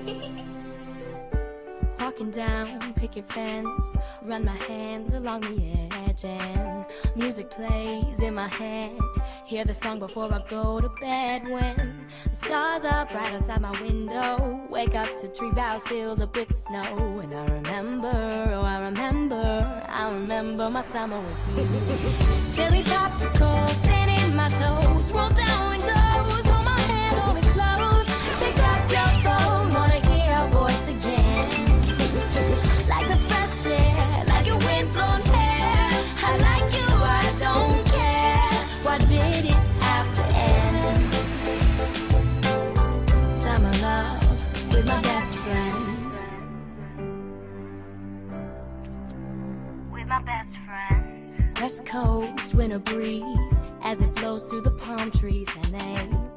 Walking down picket fence, run my hands along the edge, and music plays in my head. Hear the song before I go to bed. When the stars are bright outside my window, wake up to tree boughs filled up with snow. And I remember, oh I remember my summer with you. Cherry popsicles, sand in my toes, roll down windows, hold my hand, hold me close. Pick up your phone, wanna hear our voice again. Like the fresh air, like your windblown hair. I like you, I don't care. Why did it have to end? Summer love with my best friend. With my best friend. West Coast winter breeze as it blows through the palm trees, and they